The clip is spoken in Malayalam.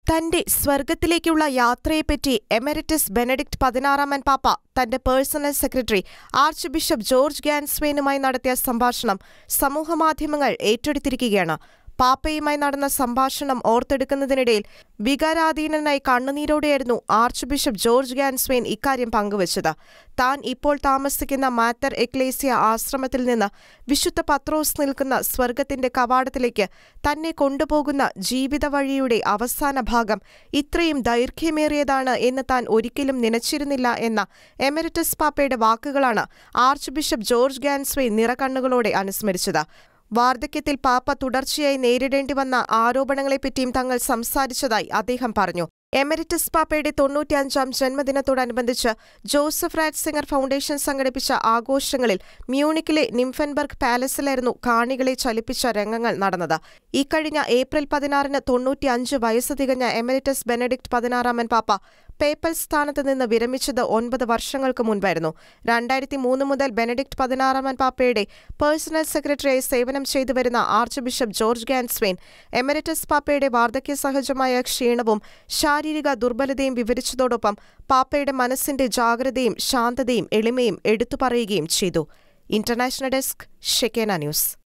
തന്റെ സ്വർഗത്തിലേക്കുള്ള യാത്രയെപ്പറ്റി എമരിറ്റസ് ബെനഡിക്ട് 16 പാപ്പ തന്റെ personal secretary archbishop George ഗാൻസ്വേനുമായി നടത്തിയ സംഭാഷണം സമൂഹമാധ്യമങ്ങൾ ഏറ്റെടുത്തിരിക്കുകയാണ്. പാപ്പയുമായി നടന്ന സംഭാഷണം ഓർത്തെടുക്കുന്നതിനിടയിൽ വികാരാധീനനായി കണ്ണുനീരോടെയായിരുന്നു ആർച്ച് ബിഷപ്പ് ജോർജ് ഗാൻസ്വേൻ ഇക്കാര്യം പങ്കുവച്ചത്. താൻ ഇപ്പോൾ താമസിക്കുന്ന മാത്തർ എക്ലേസിയ ആശ്രമത്തിൽ നിന്ന് വിശുദ്ധ പത്രോസ് നിൽക്കുന്ന സ്വർഗത്തിന്റെ കവാടത്തിലേക്ക് തന്നെ കൊണ്ടുപോകുന്ന ജീവിത വഴിയുടെ അവസാന ഭാഗം ഇത്രയും ദൈർഘ്യമേറിയതാണ് എന്ന് താൻ ഒരിക്കലും നനച്ചിരുന്നില്ല എന്ന എമരിറ്റസ് പാപ്പയുടെ വാക്കുകളാണ് ആർച്ച് ബിഷപ്പ് ജോർജ് ഗാൻസ്വേൻ നിറകണ്ണുകളോടെ അനുസ്മരിച്ചത്. വാർദ്ധക്യത്തിൽ പാപ്പ തുടർച്ചയായി നേരിടേണ്ടി വന്ന ആരോപണങ്ങളെപ്പറ്റിയും തങ്ങൾ സംസാരിച്ചതായി അദ്ദേഹം പറഞ്ഞു. എമരിറ്റസ് പാപ്പയുടെ 95ാം ജന്മദിനത്തോടനുബന്ധിച്ച് ജോസഫ് റാറ്റ്സിംഗർ ഫൗണ്ടേഷൻ സംഘടിപ്പിച്ച ആഘോഷങ്ങളിൽ മ്യൂണിക്കിലെ നിംഫൻബർഗ് പാലസിലായിരുന്നു കാണികളെ ചലിപ്പിച്ച രംഗങ്ങൾ നടന്നത്. ഇക്കഴിഞ്ഞ ഏപ്രിൽ 16-ന് 95 വയസ്സ് തികഞ്ഞ എമരിറ്റസ് ബെനഡിക്ട് 16 പാപ്പ പേപ്പൽ സ്ഥാനത്ത് നിന്ന് വിരമിച്ചത് 9 വർഷങ്ങൾക്ക് മുൻപായിരുന്നു. 2003 മുതൽ ബെനഡിക്ട് 16 പാപ്പയുടെ പേഴ്സണൽ സെക്രട്ടറിയായി സേവനം ചെയ്തുവരുന്ന archbishop George Ganswein emeritus പാപ്പയുടെ വാർദ്ധക്യ സഹജമായ ക്ഷീണവും ശാരീരിക ദുർബലതയും വിവരിച്ചതോടൊപ്പം പാപ്പയുടെ മനസ്സിന്റെ ജാഗ്രതയും ശാന്തതയും എളിമയും എടുത്തുപറയുകയും ചെയ്തു. International desk, Shekinah news.